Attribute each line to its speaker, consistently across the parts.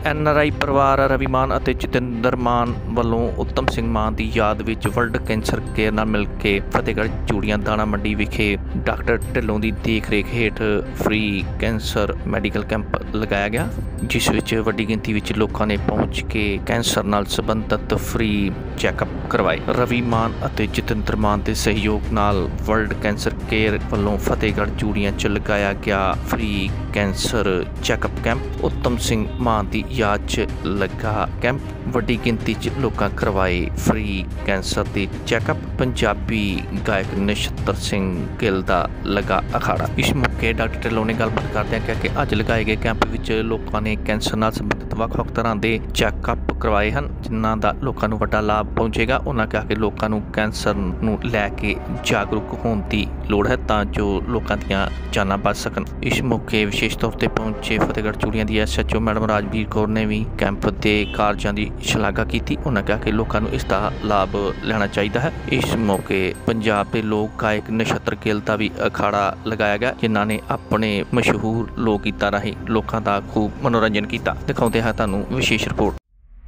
Speaker 1: NRI ਪਰਿਵਾਰ ਰਵੀ ਮਾਨ ਅਤੇ ਜਤਿੰਦਰ ਮਾਨ ਵੱਲੋਂ ਉੱਤਮ ਸਿੰਘ ਮਾਨ ਦੀ ਯਾਦ ਵਿੱਚ ਵਰਲਡ ਕੈਂਸਰ ਕੇਅਰ ਨਾਲ ਮਿਲ ਕੇ ਫਤਿਹਗੜ੍ਹ ਚੂੜੀਆਂ ਦਾਣਾ ਮੰਡੀ ਵਿਖੇ ਡਾਕਟਰ ਢਿੱਲੋਂ ਦੀ ਦੇਖ ਰੇਖ ਹੇਠ ਫ੍ਰੀ ਕੈਂਸਰ ਮੈਡੀਕਲ ਕੈਂਪ ਲਗਾਇਆ ਗਿਆ, ਜਿਸ ਵਿੱਚ ਵੱਡੀ ਗਿਣਤੀ ਵਿੱਚ ਲੋਕਾਂ ਨੇ ਪਹੁੰਚ ਕੇ ਕੈਂਸਰ ਨਾਲ ਸੰਬੰਧਿਤ ਫ੍ਰੀ ਚੈੱਕਅਪ ਕਰਵਾਏ। ਰਵੀ ਮਾਨ ਅਤੇ ਜਤਿੰਦਰ ਮਾਨ ਦੇ ਸਹਿਯੋਗ ਨਾਲ ਵਰਲਡ ਕੈਂਸਰ ਕੇਅਰ ਵੱਲੋਂ ਫਤਿਹਗੜ੍ਹ ਚੂੜੀਆਂ 'ਚ ਲਗਾਇਆ ਗਿਆ free cancer checkup camp. Uttam Singh ਮਾਨ ਦੀ याद च लगा कैंप, वड्डी गिनती च लोकां करवाए फ्री कैंसर दी चैकअप। पंजाबी गायक नछत्र सिंह गिल दा लगा अखाड़ा। इस मौके डॉक्टर ढिल्लों ने गलबात करदे कहा कि अज लगाए गए कैंप विच लोकां ने कैंसर नाल संबंधित ਵੱਖ-ਵੱਖ तरह के चैकअप करवाए हैं, जिन्हां दा लोकां नूं वड्डा लाभ पहुंचेगा। उन्हां कहा कि लोकां नूं कैंसर नूं लैके जागरूक होण दी लोड़ है तां जो लोकां दीआं जानां बच सकन। इस मौके विशेष तौर पर पहुंचे फतेहगढ़ चूड़ियां दी SHO मैडम राजवीर कौर ने भी कैंप के कारजां की शलाघा की। उन्होंने कहा कि लोगों को इसका लाभ लेना चाहिए है। इस मौके पंजाब के लोक गायक नछत्र गिल का भी अखाड़ा लगाया गया, जिन्होंने ने अपने मशहूर लोक गीतां राहीं लोगों का खूब मनोरंजन किया। दिखाते हैं तुहानूं विशेष रिपोर्ट।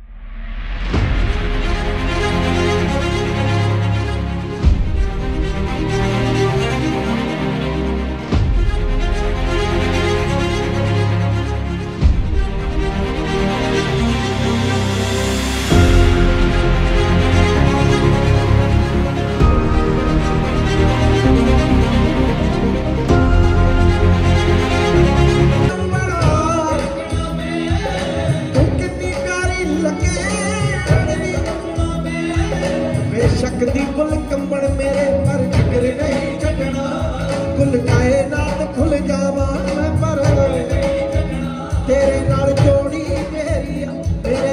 Speaker 2: बेशक दी कुल कंबड़ मेरे पर जिक्र नहीं छड़ना, कुल कायनात खुल जावा मैं पर तेरे नाल जोड़ी मेरी मेरे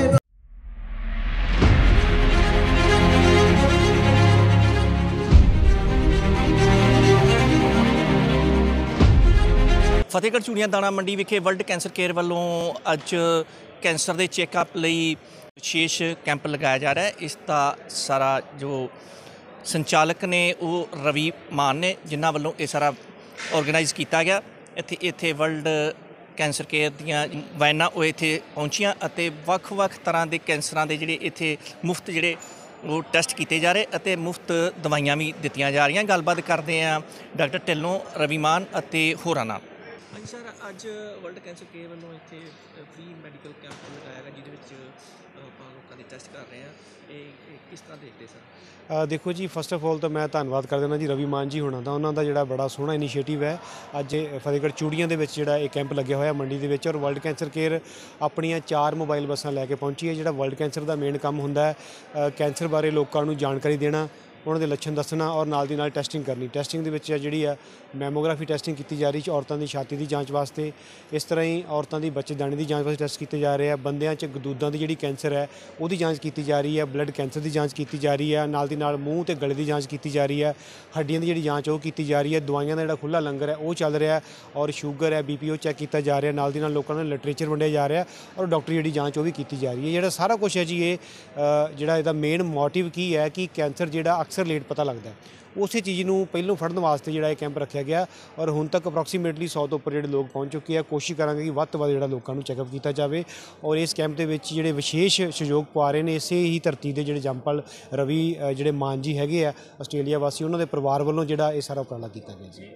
Speaker 1: फतेहगढ़ चूड़ियां दाणा मंडी विखे वर्ल्ड कैंसर केयर वालों अज कैंसर के चैकअप लई विशेष कैंप लगाया जा रहा है। इसका सारा जो संचालक ने वो रवि मान ने, जिन्हों वालों ये सारा ऑर्गेनाइज किया गया। इत्थे वर्ल्ड कैंसर केयर दियां वैनां वो इत्थे पहुंचियां अते वख-वख तरह के कैंसरां दे जिहड़े इत्थे मुफ्त जिहड़े वो टेस्ट किए जा रहे अते मुफ्त दवाइयां भी दित्तियां जा रही। गलबात करते हैं डॉक्टर ढिल्लों, रवि मान अते होरां नाल। ਹਾਂਜੀ सर, अज वर्ल्ड कैंसर केयर वालों इत्थे फ्री मैडिकल कैंप लगाया गया, जिहदे ਆਪਾਂ ਲੋਕਾਂ ਦੇ ਟੈਸਟ ਕਰ ਰਹੇ ਹਾਂ। ਇਹ ਕਿਸ ਤਰ੍ਹਾਂ ਦੇਖਦੇ ਸਰ?
Speaker 3: देखो जी, फस्ट ऑफ ऑल तो मैं धन्नवाद कर देना जी रवि मान जी होना ਦਾ। ਉਹਨਾਂ ਦਾ ਜਿਹੜਾ ਬੜਾ ਸੋਹਣਾ ਇਨੀਸ਼ੀਏਟਿਵ ਹੈ। ਅੱਜ ਫਤਿਹਗੜ੍ਹ ਚੂੜੀਆਂ ਦੇ ਵਿੱਚ ਜਿਹੜਾ ਇਹ ਕੈਂਪ ਲੱਗਿਆ ਹੋਇਆ ਮੰਡੀ ਦੇ ਵਿੱਚ, ਔਰ ਵਰਲਡ ਕੈਂਸਰ ਕੇਅਰ ਆਪਣੀਆਂ 4 ਮੋਬਾਈਲ ਬੱਸਾਂ ਲੈ ਕੇ ਪਹੁੰਚੀ ਹੈ। ਜਿਹੜਾ ਵਰਲਡ ਕੈਂਸਰ ਦਾ ਮੇਨ ਕੰਮ ਹੁੰਦਾ ਹੈ ਕੈਂਸਰ ਬਾਰੇ ਲੋਕਾਂ ਨੂੰ ਜਾਣਕਾਰੀ ਦੇਣਾ, ਉਹਨਾਂ ਦੇ ਲੱਛਣ ਦੱਸਣਾ ਔਰ ਨਾਲ ਦੀ ਨਾਲ ਟੈਸਟਿੰਗ ਕਰਨੀ। ਟੈਸਟਿੰਗ ਦੇ ਵਿੱਚ ਜਿਹੜੀ ਆ ਮੈਮੋਗ੍ਰਾਫੀ ਟੈਸਟਿੰਗ ਕੀਤੀ ਜਾ ਰਹੀ ਹੈ ਔਰਤਾਂ ਦੀ ਛਾਤੀ ਦੀ ਜਾਂਚ ਵਾਸਤੇ। ਇਸ ਤਰ੍ਹਾਂ ਹੀ ਔਰਤਾਂ ਦੀ ਬੱਚੇਦਾਨੀ ਦੀ ਜਾਂਚ ਵਾਸਤੇ ਟੈਸਟ ਕੀਤੇ ਜਾ ਰਹੇ ਆ। ਬੰਦਿਆਂ 'ਚ ਗਦੂਦਾਂ ਦੀ ਜਿਹੜੀ ਕੈਂਸਰ ਹੈ ਉਹਦੀ ਜਾਂਚ ਕੀਤੀ ਜਾ ਰਹੀ ਹੈ। ਬਲੱਡ ਕੈਂਸਰ ਦੀ ਜਾਂਚ ਕੀਤੀ ਜਾ ਰਹੀ ਹੈ। ਨਾਲ ਦੀ ਨਾਲ ਮੂੰਹ ਅਤੇ ਗਲੇ ਦੀ ਜਾਂਚ ਕੀਤੀ ਜਾ ਰਹੀ ਹੈ। ਹੱਡੀਆਂ ਦੀ ਜਿਹੜੀ ਜਾਂਚ ਉਹ ਕੀਤੀ ਜਾ ਰਹੀ ਹੈ। ਦਵਾਈਆਂ ਦਾ ਜਿਹੜਾ ਖੁੱਲ੍ਹਾ ਲੰਗਰ ਹੈ ਉਹ ਚੱਲ ਰਿਹਾ, ਔਰ ਸ਼ੂਗਰ ਹੈ, BP ਉਹ ਚੈੱਕ ਕੀਤਾ ਜਾ ਰਿਹਾ। ਨਾਲ ਦੀ ਨਾਲ ਲੋਕਾਂ ਨੂੰ ਲਿਟਰੇਚਰ ਵੰਡਿਆ ਜਾ ਰਿਹਾ, ਔਰ ਡਾਕਟਰੀ ਜਿਹੜੀ ਜਾਂਚ ਉਹ ਵੀ ਕੀਤੀ ਜਾ ਰਹੀ ਹੈ। ਜਿਹੜਾ ਸਾਰਾ ਕੁਛ ਹੈ ਜੀ, ਇਹ ਜਿਹੜਾ ਇਹਦਾ ਮੇਨ ਮੋਟਿਵ ਕੀ ਹੈ ਕਿ ਕੈਂਸਰ ਜਿਹੜਾ ਅਕਸਰ ਲੇਟ ਪਤਾ ਲੱਗਦਾ, ਉਸੇ ਚੀਜ਼ ਨੂੰ ਪਹਿਲੋਂ ਫੜਨ ਵਾਸਤੇ ਜਿਹੜਾ ਇਹ ਕੈਂਪ ਰੱਖਿਆ ਗਿਆ। ਔਰ ਹੁਣ ਤੱਕ ਅਪਰੋਕਸੀਮੇਟਲੀ 100 ਤੋਂ ਉੱਪਰ ਜਿਹੜੇ ਲੋਕ ਪਹੁੰਚ ਚੁੱਕੇ ਆ। ਕੋਸ਼ਿਸ਼ ਕਰਾਂਗੇ ਕਿ ਵੱਧ ਤੋਂ ਵੱਧ ਜਿਹੜਾ ਲੋਕਾਂ ਨੂੰ ਚੈੱਕਅਪ ਕੀਤਾ ਜਾਵੇ। ਔਰ ਇਸ ਕੈਂਪ ਦੇ ਵਿੱਚ ਜਿਹੜੇ ਵਿਸ਼ੇਸ਼ ਸਹਿਯੋਗ ਪਾ ਰਹੇ ਨੇ ਇਸੇ ਹੀ ਧਰਤੀ ਦੇ ਜਿਹੜੇ ਜੰਪਲ ਰਵੀ ਜਿਹੜੇ ਮਾਨ ਜੀ ਹੈਗੇ ਆ ਆਸਟ੍ਰੇਲੀਆ ਵਾਸੀ, ਉਹਨਾਂ ਦੇ ਪਰਿਵਾਰ ਵੱਲੋਂ ਜਿਹੜਾ ਇਹ ਸਾਰਾ ਉਪਰਾਲਾ ਕੀਤਾ ਗਿਆ ਜੀ।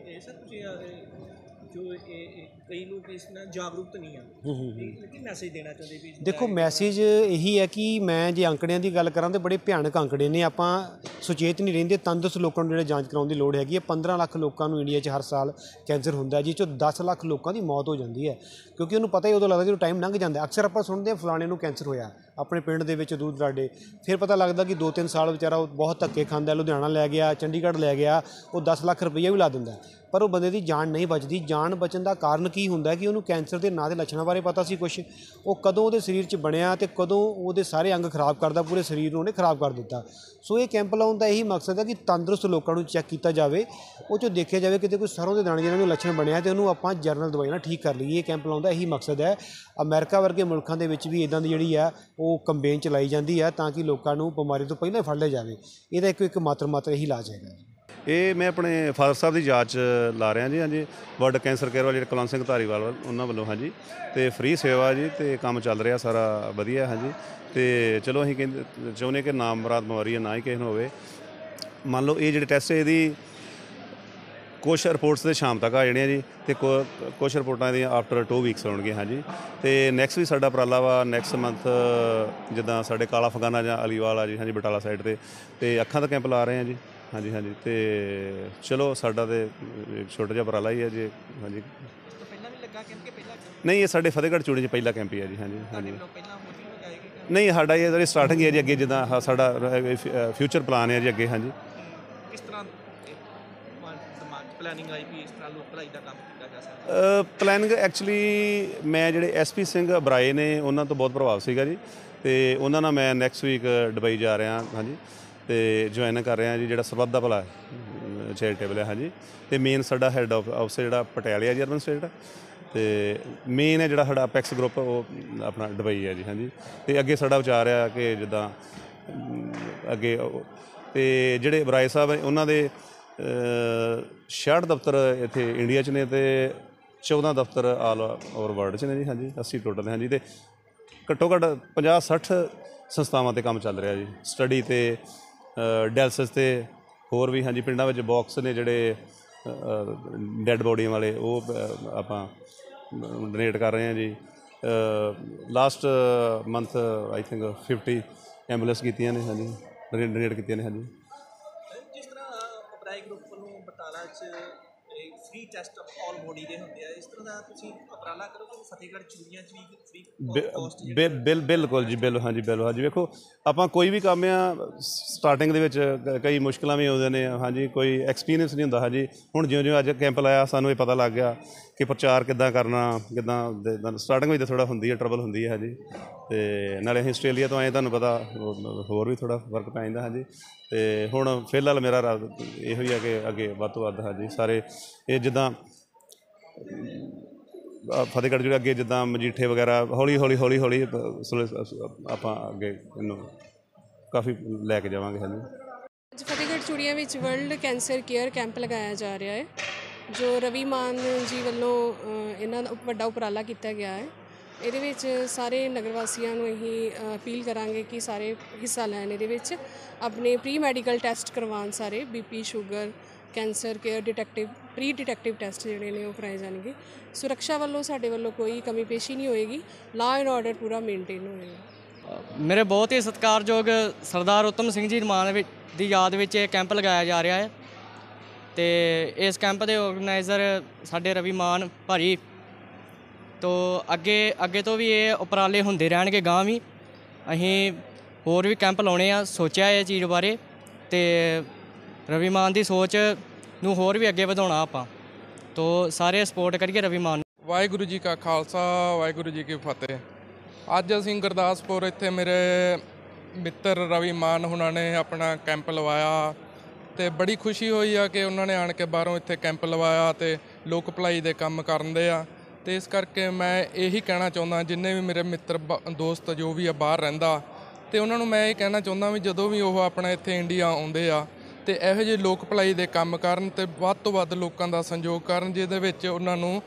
Speaker 1: जो कई लोग इस जागरूक नहीं है, मैसेज देना चाहते भी?
Speaker 3: देखो, मैसेज यही है कि मैं जे आंकड़िਆਂ ਦੀ ਗੱਲ ਕਰਾਂ तो बड़े ਭਿਆਨਕ आंकड़े ने। ਆਪਾਂ ਸੁਚੇਤ ਨਹੀਂ ਰਹਿੰਦੇ। ਤੰਦਰੁਸਤ ਲੋਕਾਂ ਨੂੰ ਜਿਹੜੇ ਜਾਂਚ ਕਰਾਉਣ ਦੀ ਲੋੜ ਹੈਗੀ ਹੈ। 15 ਲੱਖ ਲੋਕਾਂ ਨੂੰ ਇੰਡੀਆ 'ਚ ਹਰ ਸਾਲ ਕੈਂਸਰ ਹੁੰਦਾ, ਜਿਸ 'ਚੋਂ 10 ਲੱਖ ਲੋਕਾਂ ਦੀ ਮੌਤ ਹੋ ਜਾਂਦੀ ਹੈ, ਕਿਉਂਕਿ ਉਹਨੂੰ ਪਤਾ ਹੀ ਉਦੋਂ ਲੱਗਦਾ ਜਦੋਂ ਟਾਈਮ ਲੰਘ ਜਾਂਦਾ। ਅਕਸਰ ਆਪਾਂ ਸੁਣਦੇ ਹਾਂ ਫਲਾਣੇ ਨੂੰ ਕੈਂਸਰ ਹੋਇਆ ਆਪਣੇ ਪਿੰਡ ਦੇ ਵਿੱਚ ਦੂਰ ਦਰਾਡੇ, ਫਿਰ ਪਤਾ ਲੱਗਦਾ ਕਿ 2-3 ਸਾਲ ਵਿਚਾਰਾ ਉਹ ਬਹੁਤ ਧੱਕੇ ਖਾਂਦਾ, ਲੁਧਿਆਣਾ ਲੈ ਗਿਆ, ਚੰਡੀਗੜ੍ਹ ਲੈ ਗਿਆ, ਉਹ 10 ਲੱਖ ਰੁਪਈਆ ਵੀ ਲਾ ਦਿੰਦਾ, ਪਰ ਉਹ ਬੰਦੇ ਦੀ ਜਾਨ ਨਹੀਂ ਬਚਦੀ। ਜਾਨ ਬਚਣ ਦਾ ਕਾਰਨ ਕੀ ਹੁੰਦਾ ਕਿ ਉਹਨੂੰ ਕੈਂਸਰ ਦੇ ਨਾਂ ਦੇ ਲੱਛਣਾਂ ਬਾਰੇ ਪਤਾ ਸੀ ਕੁਛ, ਉਹ ਕਦੋਂ ਉਹਦੇ ਸਰੀਰ 'ਚ ਬਣਿਆ ਅਤੇ ਕਦੋਂ ਉਹਦੇ ਸਾਰੇ ਅੰਗ ਖਰਾਬ ਕਰਦਾ, ਪੂਰੇ ਸਰੀਰ ਨੂੰ ਉਹਨੇ ਖਰਾਬ ਕਰ ਦਿੱਤਾ। ਸੋ ਇਹ ਕੈਂਪ ਲਾਉਣ ਦਾ ਇਹੀ ਮਕਸਦ ਹੈ ਕਿ ਤੰਦਰੁਸਤ ਲੋਕਾਂ ਨੂੰ ਚੈੱਕ ਕੀਤਾ ਜਾਵੇ, ਉਹ 'ਚੋਂ ਦੇਖਿਆ ਜਾਵੇ ਕਿਤੇ ਕੋਈ ਸਰੋਂ ਦੇ ਦਾਣੇ ਜਿਹਨਾਂ ਨੂੰ ਲੱਛਣ ਬਣਿਆ ਅਤੇ ਉਹਨੂੰ ਆਪਾਂ ਜਰਨਲ ਦਵਾਈ ਨਾਲ ਠੀਕ ਕਰ ਲਈਏ। ਇਹ ਕੈਂਪ ਲਾਉਣ ਦਾ ਇਹੀ ਮਕਸਦ ਹੈ। ਅਮਰੀਕਾ ਵਰਗੇ ਮੁਲਕਾਂ ਦੇ ਵਿੱਚ ਵੀ ਇੱਦਾਂ ਦੀ ਜਿਹੜੀ ਆ ਉਹ ਕੰਪੇਨ ਚਲਾਈ ਜਾਂਦੀ ਹੈ ਤਾਂ ਕਿ ਲੋਕਾਂ ਨੂੰ ਬਿਮਾਰੀ ਤੋਂ ਪਹਿਲਾਂ ਫੜ ਲਿਆ ਜਾਵੇ। ਇਹਦਾ ਇੱਕ ਮਾਤਰ ਇਹੀ ਇਲਾਜ ਹੈਗਾ।
Speaker 4: ਇਹ ਮੈਂ ਆਪਣੇ ਫਾਦਰ ਸਾਹਿਬ ਦੀ ਯਾਦ 'ਚ ਲਾ ਰਿਹਾ ਜੀ। ਹਾਂਜੀ, ਵਰਲਡ ਕੈਂਸਰ ਕੇਅਰ ਵਾਲੇ ਜਿਹੜੇ ਕੁਲਵੰਤ ਸਿੰਘ ਧਾਰੀਵਾਲ ਉਹਨਾਂ ਵੱਲੋਂ ਹਾਂਜੀ, ਤੇ ਫ੍ਰੀ ਸੇਵਾ ਜੀ, ਤੇ ਕੰਮ ਚੱਲ ਰਿਹਾ ਸਾਰਾ ਵਧੀਆ। ਹਾਂਜੀ, ਤੇ ਚਲੋ ਅਸੀਂ ਕਹਿੰਦੇ ਚਾਹੁੰਦੇ ਕਿ ਨਾ ਮੁਰਾਦ ਬਿਮਾਰੀ ਨਾ ਹੀ ਕਿਸੇ ਨੂੰ ਹੋਵੇ। ਮੰਨ ਲਓ ਇਹ ਜਿਹੜੇ ਟੈਸਟ ਇਹਦੀ ਕੁਛ ਰਿਪੋਰਟਸ ਤੇ ਸ਼ਾਮ ਤੱਕ ਆ ਜਾਣੀਆਂ ਜੀ, ਅਤੇ ਕੁਛ ਰਿਪੋਰਟਾਂ ਇਹਦੀਆਂ ਆਫਟਰ 2 ਵੀਕਸ ਆਉਣਗੀਆਂ। ਹਾਂਜੀ, ਅਤੇ ਨੈਕਸਟ ਵੀ ਸਾਡਾ ਉਪਰਾਲਾ ਵਾ ਨੈਕਸਟ ਮੰਥ, ਜਿੱਦਾਂ ਸਾਡੇ ਕਾਲਾ ਅਫਗਾਨਾ ਜਾਂ ਅਲੀਵਾਲ ਆ ਜੀ, ਹਾਂਜੀ ਬਟਾਲਾ ਸਾਈਡ 'ਤੇ, ਅਤੇ ਅੱਖਾਂ ਦਾ ਕੈਂਪ ਲਾ ਰਹੇ ਹਾਂ ਜੀ। ਹਾਂਜੀ ਹਾਂਜੀ, ਅਤੇ ਚਲੋ ਸਾਡਾ ਤਾਂ ਛੋਟਾ ਜਿਹਾ ਉਪਰਾਲਾ ਹੀ ਹੈ ਜੀ। ਹਾਂਜੀ, ਨਹੀਂ ਇਹ ਸਾਡੇ ਫਤਿਹਗੜ੍ਹ ਚੂੜੀਆਂ 'ਚ ਪਹਿਲਾ ਕੈਂਪ ਹੀ ਹੈ ਜੀ। ਹਾਂਜੀ ਹਾਂਜੀ, ਨਹੀਂ ਸਾਡਾ ਇਹ ਜਿਹੜੀ ਸਟਾਰਟਿੰਗ ਹੈ ਜੀ, ਅੱਗੇ ਜਿੱਦਾਂ ਸਾਡਾ ਫਿਊਚਰ ਪਲਾਨ ਹੈ ਜੀ ਅੱਗੇ। ਹਾਂਜੀ,
Speaker 1: ਕਿਸ ਤਰ੍ਹਾਂ ਪਲੈਨਿੰਗ ਆਈ ਵੀ ਇਸ ਤਰ੍ਹਾਂ ਲੋਕ ਭਲਾਈ ਦਾ ਕੰਮ ਕੀਤਾ ਜਾ ਸਕਦਾ?
Speaker 4: ਪਲੈਨਿੰਗ ਐਕਚੁਅਲੀ ਮੈਂ ਜਿਹੜੇ SP ਸਿੰਘ ਬਰਾਏ ਨੇ ਉਹਨਾਂ ਤੋਂ ਬਹੁਤ ਪ੍ਰਭਾਵ ਸੀਗਾ ਜੀ, ਅਤੇ ਉਹਨਾਂ ਨਾਲ ਮੈਂ ਨੈਕਸਟ ਵੀਕ ਦੁਬਈ ਜਾ ਰਿਹਾ। ਹਾਂਜੀ, ਅਤੇ ਜੁਆਇਨ ਕਰ ਰਿਹਾ ਜੀ, ਜਿਹੜਾ ਸਰਬੱਤ ਦਾ ਭਲਾ ਚੈਰੀਟੇਬਲ ਹੈ। ਹਾਂਜੀ, ਅਤੇ ਮੇਨ ਸਾਡਾ ਹੈੱਡ ਆਫਿਸ ਜਿਹੜਾ ਪਟਿਆਲੇ ਆ ਜੀ, ਅਰਬਨ ਸਟੇਟ, ਅਤੇ ਮੇਨ ਹੈ ਜਿਹੜਾ ਸਾਡਾ ਅਪੈਕਸ ਗਰੁੱਪ ਉਹ ਆਪਣਾ ਦੁਬਈ ਹੈ ਜੀ। ਹਾਂਜੀ, ਅਤੇ ਅੱਗੇ ਸਾਡਾ ਵਿਚਾਰ ਆ ਕਿ ਜਿੱਦਾਂ ਅੱਗੇ, ਅਤੇ ਜਿਹੜੇ ਬਰਾਏ ਸਾਹਿਬ ਉਹਨਾਂ ਦੇ 66 ਦਫ਼ਤਰ ਇੱਥੇ ਇੰਡੀਆ 'ਚ ਨੇ, ਅਤੇ 14 ਦਫ਼ਤਰ ਆਲ ਓਵਰ ਵਰਲਡ 'ਚ ਨੇ ਜੀ। ਹਾਂਜੀ, 80 ਟੋਟਲ ਨੇ। ਹਾਂਜੀ, ਅਤੇ ਘੱਟੋ ਘੱਟ 50-60 ਸੰਸਥਾਵਾਂ 'ਤੇ ਕੰਮ ਚੱਲ ਰਿਹਾ ਜੀ, ਸਟੱਡੀ 'ਤੇ, ਡਾਇਲਸਿਸ 'ਤੇ, ਹੋਰ ਵੀ। ਹਾਂਜੀ, ਪਿੰਡਾਂ ਵਿੱਚ ਬਾਕਸ ਨੇ ਜਿਹੜੇ ਡੈੱਡ ਬੋਡੀਆਂ ਵਾਲੇ, ਉਹ ਆਪਾਂ ਡੋਨੇਟ ਕਰ ਰਹੇ ਹਾਂ ਜੀ। Last month I think 50 ambulance ਕੀਤੀਆਂ ਨੇ। ਹਾਂਜੀ, ਡੋਨੇਟ ਕੀਤੀਆਂ ਨੇ। ਹਾਂਜੀ,
Speaker 1: ਜਿਸ ਤਰ੍ਹਾਂ ਉਪਰਾਏ ਗਰੁੱਪ ਵੱਲੋਂ ਬਟਾਲਾ 'ਚ ਫ੍ਰੀ ਟੈਸਟ ਆਲ ਬੋਡੀ ਦੇ ਹੁੰਦੇ ਆ, ਇਸ ਤਰ੍ਹਾਂ ਦਾ ਤੁਸੀਂ ਉਪਰਾਲਾ ਕਰੋਗੇ ਫਤਿਹਗੜ੍ਹ ਚੂੜੀਆਂ 'ਚ ਵੀ ਫ੍ਰੀ ਕਾਸਟ?
Speaker 4: ਬਿਲਕੁਲ ਜੀ, ਹਾਂਜੀ ਬਿਲਕੁਲ। ਹਾਂਜੀ, ਵੇਖੋ ਆਪਾਂ ਕੋਈ ਵੀ ਕੰਮ ਆ ਸਟਾਰਟਿੰਗ ਦੇ ਵਿੱਚ ਕਈ ਮੁਸ਼ਕਿਲਾਂ ਵੀ ਆਉਂਦੀਆਂ ਨੇ। ਹਾਂਜੀ, ਕੋਈ ਐਕਸਪੀਰੀਅੰਸ ਨਹੀਂ ਹੁੰਦਾ। ਹਾਂਜੀ, ਹੁਣ ਜਿਉਂ ਅੱਜ ਕੈਂਪ ਲਾਇਆ ਸਾਨੂੰ ਇਹ ਪਤਾ ਲੱਗ ਗਿਆ ਕਿ ਪ੍ਰਚਾਰ ਕਿੱਦਾਂ ਕਰਨਾ, ਕਿੱਦਾਂ ਸਟਾਰਟਿੰਗ ਵਿੱਚ ਤਾਂ ਥੋੜ੍ਹਾ ਹੁੰਦੀ ਹੈ, ਟਰਬਲ ਹੁੰਦੀ ਹੈ। ਹਾਂਜੀ, ਅਤੇ ਨਾਲੇ ਅਸੀਂ ਆਸਟ੍ਰੇਲੀਆ ਤੋਂ ਆਏ, ਤੁਹਾਨੂੰ ਪਤਾ ਹੋਰ ਵੀ ਥੋੜ੍ਹਾ ਫਰਕ ਪੈ ਜਾਂਦਾ। ਹਾਂਜੀ, ਅਤੇ ਹੁਣ ਫਿਲਹਾਲ ਮੇਰਾ ਇਹੋ ਹੀ ਹੈ ਕਿ ਅੱਗੇ ਵੱਧ ਤੋਂ ਵੱਧ ਹਾਂਜੀ ਸਾਰੇ ਇਹ ਜਿੱਦਾਂ ਫਤਿਹਗੜ੍ਹ ਜਿਹੜੇ ਅੱਗੇ ਜਿੱਦਾਂ ਮਜੀਠੇ ਵਗੈਰਾ ਹੌਲੀ ਹੌਲੀ ਆਪਾਂ ਅੱਗੇ ਇਹਨੂੰ ਕਾਫੀ ਲੈ ਕੇ ਜਾਵਾਂਗੇ। ਹਾਂਜੀ,
Speaker 5: ਅੱਜ ਫਤਿਹਗੜ੍ਹ ਚੂੜੀਆਂ ਵਿੱਚ ਵਰਲਡ ਕੈਂਸਰ ਕੇਅਰ ਕੈਂਪ ਲਗਾਇਆ ਜਾ ਰਿਹਾ ਹੈ, ਜੋ ਰਵੀ ਮਾਨ ਜੀ ਵੱਲੋਂ ਇਹਨਾਂ ਦਾ ਵੱਡਾ ਉਪਰਾਲਾ ਕੀਤਾ ਗਿਆ ਹੈ। ਇਹਦੇ ਵਿੱਚ ਸਾਰੇ ਨਗਰ ਵਾਸੀਆਂ ਨੂੰ ਅਸੀਂ ਅਪੀਲ ਕਰਾਂਗੇ ਕਿ ਸਾਰੇ ਹਿੱਸਾ ਲੈਣ, ਇਹਦੇ ਵਿੱਚ ਆਪਣੇ ਪ੍ਰੀ ਮੈਡੀਕਲ ਟੈਸਟ ਕਰਵਾਉਣ, ਸਾਰੇ BP, sugar, cancer care pre detective test ਜਿਹੜੇ ਨੇ ਉਹ ਕਰਾਏ ਜਾਣਗੇ। ਸੁਰੱਖਿਆ ਵੱਲੋਂ ਸਾਡੇ ਵੱਲੋਂ ਕੋਈ ਕਮੀ ਪੇਸ਼ੀ ਨਹੀਂ ਹੋਏਗੀ, ਲਾਅ ਐਂਡ ਆਰਡਰ ਪੂਰਾ ਮੇਨਟੇਨ ਹੋਏਗਾ।
Speaker 6: ਮੇਰੇ ਬਹੁਤ ਹੀ ਸਤਿਕਾਰਯੋਗ ਸਰਦਾਰ ਉੱਤਮ ਸਿੰਘ ਜੀ ਮਾਨ ਦੀ ਯਾਦ ਵਿੱਚ ਇਹ ਕੈਂਪ ਲਗਾਇਆ ਜਾ ਰਿਹਾ ਹੈ, ਅਤੇ ਇਸ ਕੈਂਪ ਦੇ ਔਰਗੇਨਾਈਜ਼ਰ ਸਾਡੇ ਰਵੀ ਮਾਨ ਭਾਜੀ ਤੋਂ ਅੱਗੇ ਤੋਂ ਵੀ ਇਹ ਉਪਰਾਲੇ ਹੁੰਦੇ ਰਹਿਣਗੇ। ਗਾਂ ਵੀ ਅਸੀਂ ਹੋਰ ਵੀ ਕੈਂਪ ਲਾਉਣੇ ਆ, ਸੋਚਿਆ ਇਹ ਚੀਜ਼ ਬਾਰੇ, ਅਤੇ ਰਵੀ ਮਾਨ ਦੀ ਸੋਚ ਨੂੰ ਹੋਰ ਵੀ ਅੱਗੇ ਵਧਾਉਣਾ ਆਪਾਂ, ਤੋਂ ਸਾਰੇ ਸਪੋਰਟ ਕਰੀਏ ਰਵੀ ਮਾਨ।
Speaker 7: ਵਾਹਿਗੁਰੂ ਜੀ ਕਾ ਖਾਲਸਾ, ਵਾਹਿਗੁਰੂ ਜੀ ਕੀ ਫਤਿਹ। ਅੱਜ ਅਸੀਂ ਗੁਰਦਾਸਪੁਰ ਇੱਥੇ ਮੇਰੇ ਮਿੱਤਰ ਰਵੀ ਮਾਨ ਹੁਣਾਂ ਨੇ ਆਪਣਾ ਕੈਂਪ ਲਵਾਇਆ, ਅਤੇ ਬੜੀ ਖੁਸ਼ੀ ਹੋਈ ਆ ਕਿ ਉਹਨਾਂ ਨੇ ਆਣ ਕੇ ਬਾਹਰੋਂ ਇੱਥੇ ਕੈਂਪ ਲਵਾਇਆ ਅਤੇ ਲੋਕ ਭਲਾਈ ਦੇ ਕੰਮ ਕਰਨ ਦੇ ਆ। ਅਤੇ ਇਸ ਕਰਕੇ ਮੈਂ ਇਹੀ ਕਹਿਣਾ ਚਾਹੁੰਦਾ, ਜਿੰਨੇ ਵੀ ਮੇਰੇ ਮਿੱਤਰ ਦੋਸਤ ਜੋ ਵੀ ਆ ਬਾਹਰ ਰਹਿੰਦਾ, ਅਤੇ ਉਹਨਾਂ ਨੂੰ ਮੈਂ ਇਹ ਕਹਿਣਾ ਚਾਹੁੰਦਾ ਵੀ ਜਦੋਂ ਵੀ ਉਹ ਆਪਣਾ ਇੱਥੇ ਇੰਡੀਆ ਆਉਂਦੇ ਆ ਅਤੇ ਇਹੋ ਜਿਹੇ ਲੋਕ ਭਲਾਈ ਦੇ ਕੰਮ ਕਰਨ ਅਤੇ ਵੱਧ ਤੋਂ ਵੱਧ ਲੋਕਾਂ ਦਾ ਸਹਿਯੋਗ ਕਰਨ, ਜਿਹਦੇ ਵਿੱਚ ਉਹਨਾਂ ਨੂੰ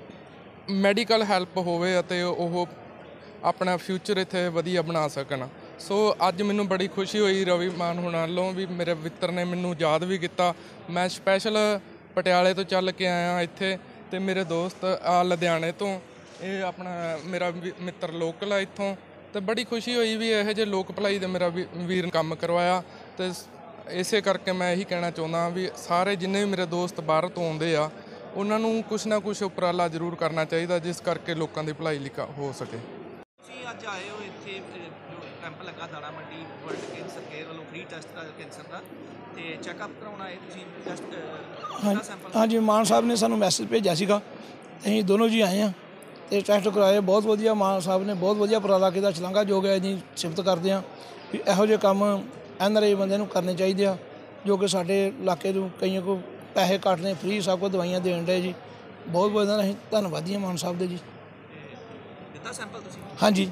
Speaker 7: ਮੈਡੀਕਲ ਹੈਲਪ ਹੋਵੇ ਅਤੇ ਉਹ ਆਪਣਾ ਫਿਊਚਰ ਇੱਥੇ ਵਧੀਆ ਬਣਾ ਸਕਣ। ਸੋ ਅੱਜ ਮੈਨੂੰ ਬੜੀ ਖੁਸ਼ੀ ਹੋਈ ਰਵੀ ਮਾਨ ਹੁਣਾਂ ਵੱਲੋਂ ਵੀ ਮੇਰੇ ਮਿੱਤਰ ਨੇ ਮੈਨੂੰ ਯਾਦ ਵੀ ਕੀਤਾ। ਮੈਂ ਸਪੈਸ਼ਲ ਪਟਿਆਲੇ ਤੋਂ ਚੱਲ ਕੇ ਆਇਆ ਇੱਥੇ, ਅਤੇ ਮੇਰੇ ਦੋਸਤ ਆ ਲੁਧਿਆਣੇ ਤੋਂ, ਇਹ ਆਪਣਾ ਮੇਰਾ ਮਿੱਤਰ ਲੋਕਲ ਆ ਇੱਥੋਂ, ਅਤੇ ਬੜੀ ਖੁਸ਼ੀ ਹੋਈ ਵੀ ਇਹੋ ਜਿਹੇ ਲੋਕ ਭਲਾਈ ਦੇ ਮੇਰਾ ਵੀਰ ਕੰਮ ਕਰਵਾਇਆ। ਅਤੇ ਇਸੇ ਕਰਕੇ ਮੈਂ ਇਹੀ ਕਹਿਣਾ ਚਾਹੁੰਦਾ ਵੀ ਸਾਰੇ ਜਿੰਨੇ ਵੀ ਮੇਰੇ ਦੋਸਤ ਬਾਹਰ ਤੋਂ ਆਉਂਦੇ ਆ, ਉਹਨਾਂ ਨੂੰ ਕੁਛ ਨਾ ਕੁਛ ਉਪਰਾਲਾ ਜ਼ਰੂਰ ਕਰਨਾ ਚਾਹੀਦਾ, ਜਿਸ ਕਰਕੇ ਲੋਕਾਂ ਦੀ ਭਲਾਈ ਹੋ ਸਕੇ।
Speaker 1: ਤੁਸੀਂ ਅੱਜ ਆਏ ਹੋ ਇੱਥੇ ਜੋ ਕੈਂਪ ਲੱਗਾ ਦਾਣਾ ਮੰਡੀ ਵਰਲਡ ਕੈਂਸਰ ਕੇਅਰ ਵੱਲੋਂ ਫ੍ਰੀ ਟੈਸਟ ਦਾ ਕੈਂਸਰ ਦਾ, ਅਤੇ ਚੈੱਕਅਪ ਕਰਾਉਣ ਆਏ ਤੁਸੀਂ ਟੈਸਟ ਸੈਂਪਲ?
Speaker 8: ਹਾਂਜੀ, ਮਾਨ ਸਾਹਿਬ ਨੇ ਸਾਨੂੰ ਮੈਸੇਜ ਭੇਜਿਆ ਸੀਗਾ, ਅਸੀਂ ਦੋਨੋਂ ਜੀ ਆਏ ਹਾਂ ਅਤੇ ਟੈਸਟ ਕਰਵਾਏ। ਬਹੁਤ ਵਧੀਆ, ਮਾਨ ਸਾਹਿਬ ਨੇ ਬਹੁਤ ਵਧੀਆ ਉਪਰਾਲਾ ਕੀਤਾ, ਸ਼ਲਾਘਾਯੋਗ ਹੈ, ਇਹਦੀ ਸਿਫਤ ਕਰਦੇ ਹਾਂ ਵੀ ਇਹੋ ਜਿਹੇ ਕੰਮ NRI ਬੰਦੇ ਨੂੰ ਕਰਨੇ ਚਾਹੀਦੇ ਆ, ਜੋ ਕਿ ਸਾਡੇ ਇਲਾਕੇ ਨੂੰ ਕਈਆਂ ਕੋਲ ਪੈਸੇ ਘੱਟ ਨੇ, ਫ੍ਰੀ ਸਭ ਕੁਝ ਦਵਾਈਆਂ ਦੇਣ ਡੇ ਜੀ। ਬਹੁਤ ਬਹੁਤ ਅਸੀਂ ਧੰਨਵਾਦੀ ਹਾਂ ਮਾਨ ਸਾਹਿਬ ਦੇ ਜੀ।
Speaker 1: ਦਿੱਤਾ ਸੈਂਪਲ ਤੁਸੀਂ?
Speaker 8: ਹਾਂਜੀ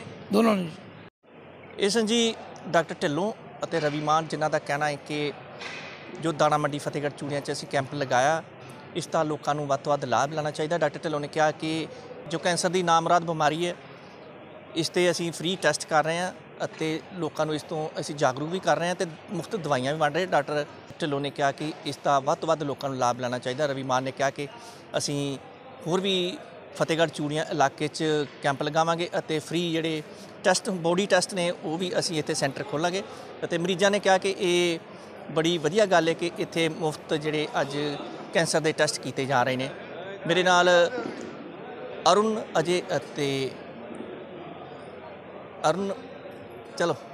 Speaker 8: ਦੋਨੋਂ ਨੇ।
Speaker 1: ਇਹ ਸਨ ਜੀ ਡਾਕਟਰ ਢਿੱਲੋਂ ਅਤੇ ਰਵੀ ਮਾਨ, ਜਿਨ੍ਹਾਂ ਦਾ ਕਹਿਣਾ ਹੈ ਕਿ ਜੋ ਦਾਣਾ ਮੰਡੀ ਫਤਿਹਗੜ੍ਹ ਚੂੜੀਆਂ 'ਚ ਅਸੀਂ ਕੈਂਪ ਲਗਾਇਆ, ਇਸ ਦਾ ਲੋਕਾਂ ਨੂੰ ਵੱਧ ਤੋਂ ਵੱਧ ਲਾਭ ਲੈਣਾ ਚਾਹੀਦਾ। ਡਾਕਟਰ ਢਿੱਲੋਂ ਨੇ ਕਿਹਾ ਕਿ ਜੋ ਕੈਂਸਰ ਦੀ ਨਾਮੁਰਾਦ ਬਿਮਾਰੀ ਹੈ, ਇਸ 'ਤੇ ਅਸੀਂ ਫ੍ਰੀ ਟੈਸਟ ਕਰ ਰਹੇ ਹਾਂ ਅਤੇ ਲੋਕਾਂ ਨੂੰ ਇਸ ਤੋਂ ਅਸੀਂ ਜਾਗਰੂਕ ਵੀ ਕਰ ਰਹੇ ਹਾਂ ਅਤੇ ਮੁਫਤ ਦਵਾਈਆਂ ਵੀ ਵੰਡ ਰਹੇ। ਡਾਕਟਰ ਢਿੱਲੋਂ ਨੇ ਕਿਹਾ ਕਿ ਇਸ ਦਾ ਵੱਧ ਤੋਂ ਵੱਧ ਲੋਕਾਂ ਨੂੰ ਲਾਭ ਲੈਣਾ ਚਾਹੀਦਾ। ਰਵੀ ਮਾਨ ਨੇ ਕਿਹਾ ਕਿ ਅਸੀਂ ਹੋਰ ਵੀ ਫਤਿਹਗੜ੍ਹ ਚੂੜੀਆਂ ਇਲਾਕੇ 'ਚ ਕੈਂਪ ਲਗਾਵਾਂਗੇ ਅਤੇ ਫ੍ਰੀ ਜਿਹੜੇ ਟੈਸਟ ਬੋਡੀ ਟੈਸਟ ਨੇ ਉਹ ਵੀ ਅਸੀਂ ਇੱਥੇ ਸੈਂਟਰ ਖੋਲ੍ਹਾਂਗੇ। ਅਤੇ ਮਰੀਜ਼ਾਂ ਨੇ ਕਿਹਾ ਕਿ ਇਹ ਬੜੀ ਵਧੀਆ ਗੱਲ ਹੈ ਕਿ ਇੱਥੇ ਮੁਫਤ ਜਿਹੜੇ ਅੱਜ ਕੈਂਸਰ ਦੇ ਟੈਸਟ ਕੀਤੇ ਜਾ ਰਹੇ ਨੇ। ਮੇਰੇ ਨਾਲ ਅਰੁਣ, ਅਜੇ ਅਤੇ ਅਰੁਣ, ਚਲੋ